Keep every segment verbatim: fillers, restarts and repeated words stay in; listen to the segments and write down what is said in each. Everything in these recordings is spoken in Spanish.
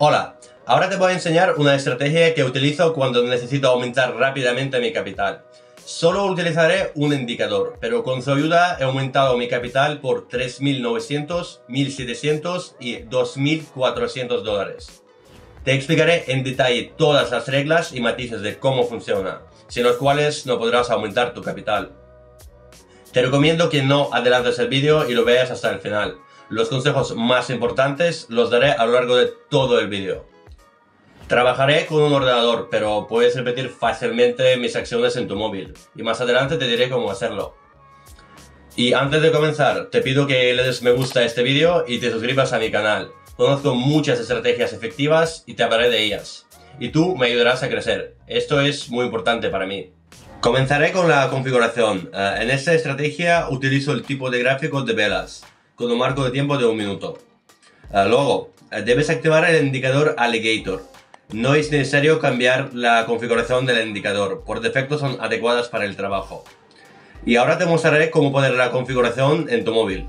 Hola, ahora te voy a enseñar una estrategia que utilizo cuando necesito aumentar rápidamente mi capital. Solo utilizaré un indicador, pero con su ayuda he aumentado mi capital por tres mil novecientos, mil setecientos y dos mil cuatrocientos dólares. Te explicaré en detalle todas las reglas y matices de cómo funciona, sin los cuales no podrás aumentar tu capital. Te recomiendo que no adelantes el vídeo y lo veas hasta el final. Los consejos más importantes los daré a lo largo de todo el vídeo. Trabajaré con un ordenador, pero puedes repetir fácilmente mis acciones en tu móvil, y más adelante te diré cómo hacerlo. Y antes de comenzar, te pido que le des me gusta a este vídeo y te suscribas a mi canal. Conozco muchas estrategias efectivas y te hablaré de ellas. Y tú me ayudarás a crecer. Esto es muy importante para mí. Comenzaré con la configuración. Uh, en esta estrategia utilizo el tipo de gráfico de velas, con un marco de tiempo de un minuto. Uh, luego, uh, debes activar el indicador Alligator. No es necesario cambiar la configuración del indicador, por defecto son adecuadas para el trabajo. Y ahora te mostraré cómo poner la configuración en tu móvil.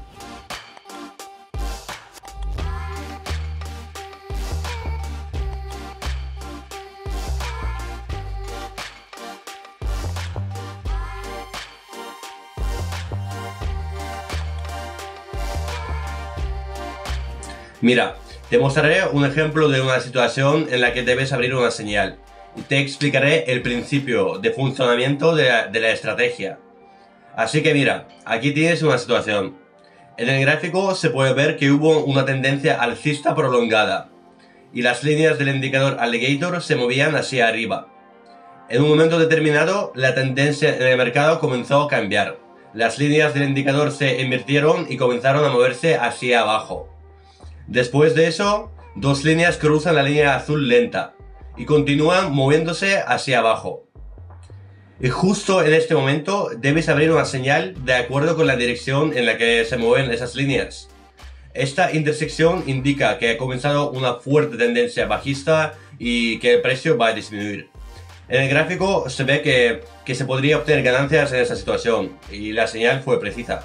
Mira, te mostraré un ejemplo de una situación en la que debes abrir una señal y te explicaré el principio de funcionamiento de la, de la estrategia. Así que mira, aquí tienes una situación. En el gráfico se puede ver que hubo una tendencia alcista prolongada y las líneas del indicador Alligator se movían hacia arriba. En un momento determinado, la tendencia en el mercado comenzó a cambiar. Las líneas del indicador se invirtieron y comenzaron a moverse hacia abajo. Después de eso, dos líneas cruzan la línea azul lenta y continúan moviéndose hacia abajo. Y justo en este momento debes abrir una señal de acuerdo con la dirección en la que se mueven esas líneas. Esta intersección indica que ha comenzado una fuerte tendencia bajista y que el precio va a disminuir. En el gráfico se ve que, que se podría obtener ganancias en esta situación y la señal fue precisa.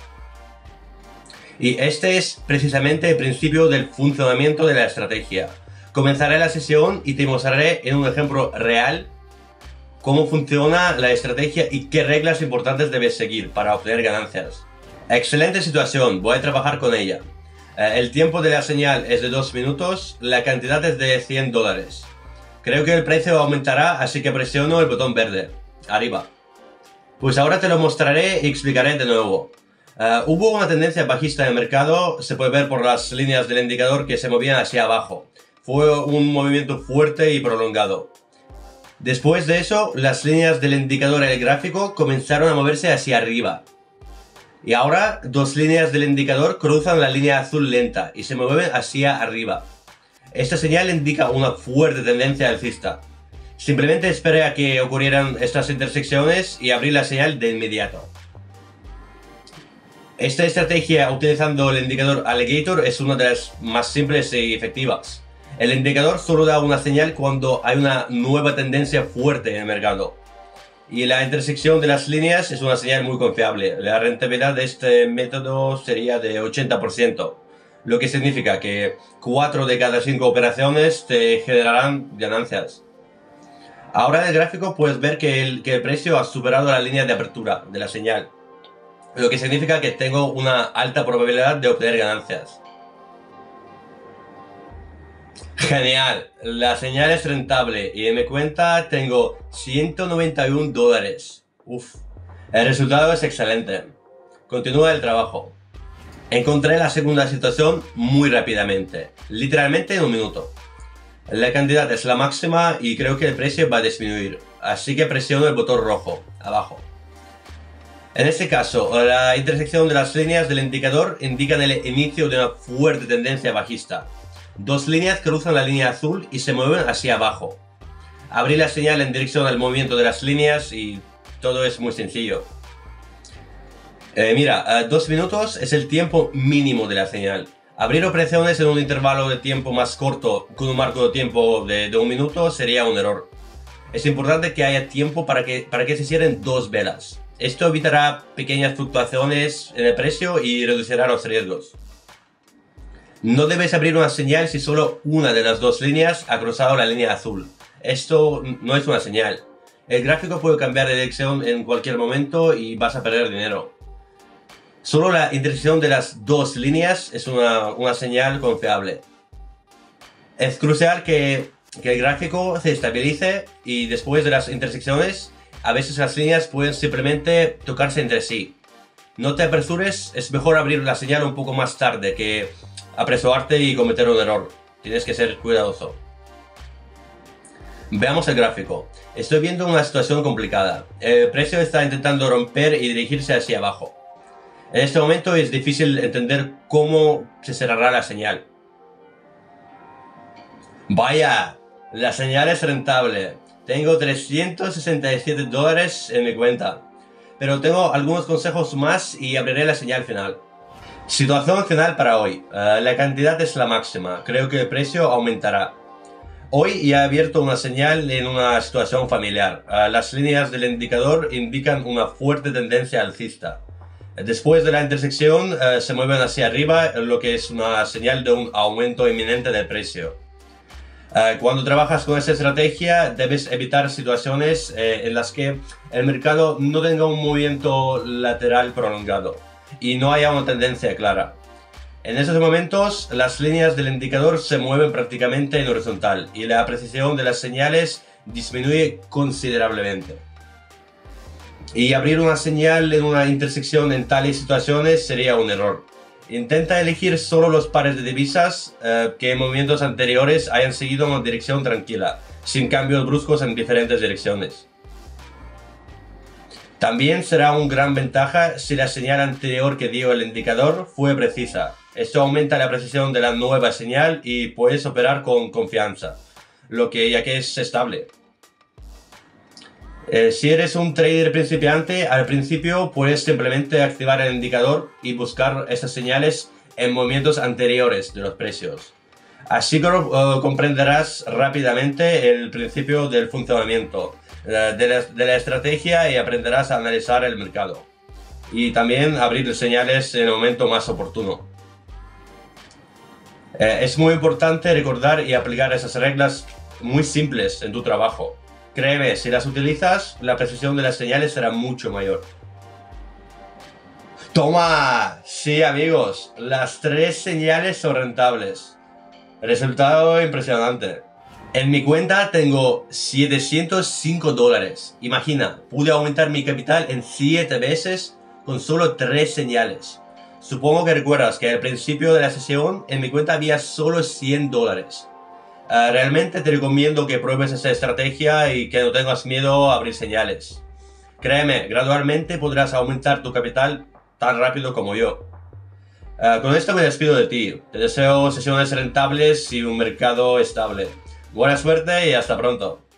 Y este es precisamente el principio del funcionamiento de la estrategia. Comenzaré la sesión y te mostraré en un ejemplo real cómo funciona la estrategia y qué reglas importantes debes seguir para obtener ganancias. Excelente situación, voy a trabajar con ella. El tiempo de la señal es de dos minutos, la cantidad es de cien dólares. Creo que el precio aumentará, así que presiono el botón verde, arriba. Pues ahora te lo mostraré y explicaré de nuevo. Uh, hubo una tendencia bajista en el mercado, se puede ver por las líneas del indicador que se movían hacia abajo. Fue un movimiento fuerte y prolongado. Después de eso, las líneas del indicador en el gráfico comenzaron a moverse hacia arriba. Y ahora, dos líneas del indicador cruzan la línea azul lenta y se mueven hacia arriba. Esta señal indica una fuerte tendencia alcista. Simplemente esperé a que ocurrieran estas intersecciones y abrí la señal de inmediato. Esta estrategia utilizando el indicador Alligator es una de las más simples y efectivas. El indicador solo da una señal cuando hay una nueva tendencia fuerte en el mercado. Y la intersección de las líneas es una señal muy confiable. La rentabilidad de este método sería de ochenta por ciento, lo que significa que cuatro de cada cinco operaciones te generarán ganancias. Ahora en el gráfico puedes ver que el, que el precio ha superado la línea de apertura de la señal, lo que significa que tengo una alta probabilidad de obtener ganancias. Genial, la señal es rentable y en mi cuenta tengo ciento noventa y uno dólares. Uf, el resultado es excelente. Continúa el trabajo. Encontré la segunda situación muy rápidamente, literalmente en un minuto. La cantidad es la máxima y creo que el precio va a disminuir, así que presiono el botón rojo, abajo. En este caso, la intersección de las líneas del indicador indican el inicio de una fuerte tendencia bajista. Dos líneas cruzan la línea azul y se mueven hacia abajo. Abrí la señal en dirección al movimiento de las líneas y todo es muy sencillo. Eh, mira, dos minutos es el tiempo mínimo de la señal. Abrir operaciones en un intervalo de tiempo más corto con un marco de tiempo de, de un minuto sería un error. Es importante que haya tiempo para que, para que se cierren dos velas. Esto evitará pequeñas fluctuaciones en el precio y reducirá los riesgos. No debes abrir una señal si solo una de las dos líneas ha cruzado la línea azul. Esto no es una señal. El gráfico puede cambiar de dirección en cualquier momento y vas a perder dinero. Solo la intersección de las dos líneas es una, una señal confiable. Es crucial que, que el gráfico se estabilice y después de las intersecciones, a veces las líneas pueden simplemente tocarse entre sí. No te apresures, es mejor abrir la señal un poco más tarde que apresurarte y cometer un error. Tienes que ser cuidadoso. Veamos el gráfico. Estoy viendo una situación complicada. El precio está intentando romper y dirigirse hacia abajo. En este momento es difícil entender cómo se cerrará la señal. Vaya, la señal es rentable. Tengo trescientos sesenta y siete dólares en mi cuenta. Pero tengo algunos consejos más y abriré la señal final. Situación final para hoy. Uh, la cantidad es la máxima. Creo que el precio aumentará. Hoy ya he abierto una señal en una situación familiar. Uh, las líneas del indicador indican una fuerte tendencia alcista. Después de la intersección uh, se mueven hacia arriba, lo que es una señal de un aumento inminente del precio. Uh, cuando trabajas con esta estrategia debes evitar situaciones eh, en las que el mercado no tenga un movimiento lateral prolongado y no haya una tendencia clara. En esos momentos las líneas del indicador se mueven prácticamente en horizontal y la precisión de las señales disminuye considerablemente. Y abrir una señal en una intersección en tales situaciones sería un error. Intenta elegir solo los pares de divisas eh, que en movimientos anteriores hayan seguido una dirección tranquila, sin cambios bruscos en diferentes direcciones. También será una gran ventaja si la señal anterior que dio el indicador fue precisa. Esto aumenta la precisión de la nueva señal y puedes operar con confianza, lo que ya que es estable. Eh, si eres un trader principiante, al principio puedes simplemente activar el indicador y buscar estas señales en movimientos anteriores de los precios. Así que uh, comprenderás rápidamente el principio del funcionamiento uh, de, la, de la estrategia y aprenderás a analizar el mercado. Y también abrir señales en el momento más oportuno. Eh, es muy importante recordar y aplicar esas reglas muy simples en tu trabajo. Créeme, si las utilizas, la precisión de las señales será mucho mayor. ¡Toma! Sí, amigos, las tres señales son rentables. Resultado impresionante. En mi cuenta tengo setecientos cinco dólares. Imagina, pude aumentar mi capital en siete veces con solo tres señales. Supongo que recuerdas que al principio de la sesión en mi cuenta había solo cien dólares. Uh, realmente te recomiendo que pruebes esta estrategia y que no tengas miedo a abrir señales. Créeme, gradualmente podrás aumentar tu capital tan rápido como yo. Uh, con esto me despido de ti. Te deseo sesiones rentables y un mercado estable. Buena suerte y hasta pronto.